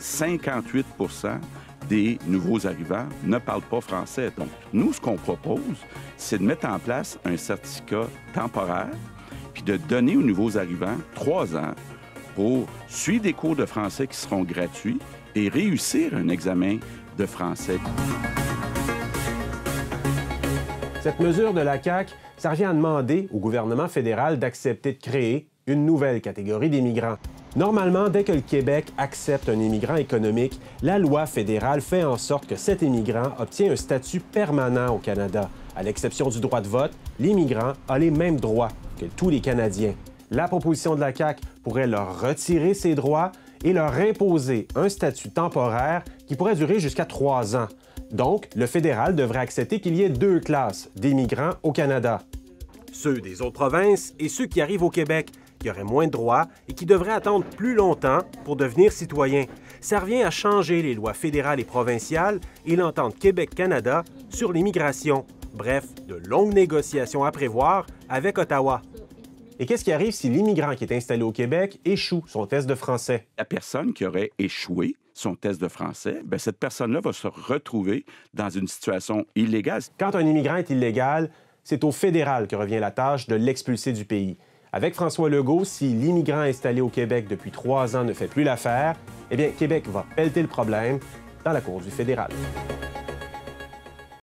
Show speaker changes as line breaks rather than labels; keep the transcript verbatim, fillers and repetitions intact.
cinquante-huit pour cent des nouveaux arrivants ne parlent pas français. Donc, nous, ce qu'on propose, c'est de mettre en place un certificat temporaire puis de donner aux nouveaux arrivants trois ans pour suivre des cours de français qui seront gratuits et réussir un examen de français.
Cette mesure de la C A Q, ça revient à demander au gouvernement fédéral d'accepter de créer une nouvelle catégorie d'immigrants. Normalement, dès que le Québec accepte un immigrant économique, la loi fédérale fait en sorte que cet immigrant obtient un statut permanent au Canada. À l'exception du droit de vote, l'immigrant a les mêmes droits que tous les Canadiens. La proposition de la C A Q pourrait leur retirer ces droits et leur imposer un statut temporaire qui pourrait durer jusqu'à trois ans. Donc, le fédéral devrait accepter qu'il y ait deux classes d'immigrants au Canada. Ceux des autres provinces et ceux qui arrivent au Québec, qui auraient moins de droits et qui devraient attendre plus longtemps pour devenir citoyens. Ça revient à changer les lois fédérales et provinciales et l'entente Québec-Canada sur l'immigration. Bref, de longues négociations à prévoir avec Ottawa. Et qu'est-ce qui arrive si l'immigrant qui est installé au Québec échoue son test de français?
La personne qui aurait échoué son test de français, bien, cette personne-là va se retrouver dans une situation illégale.
Quand un immigrant est illégal, c'est au fédéral que revient la tâche de l'expulser du pays. Avec François Legault, si l'immigrant installé au Québec depuis trois ans ne fait plus l'affaire, eh bien, Québec va pelleter le problème dans la cour du fédéral.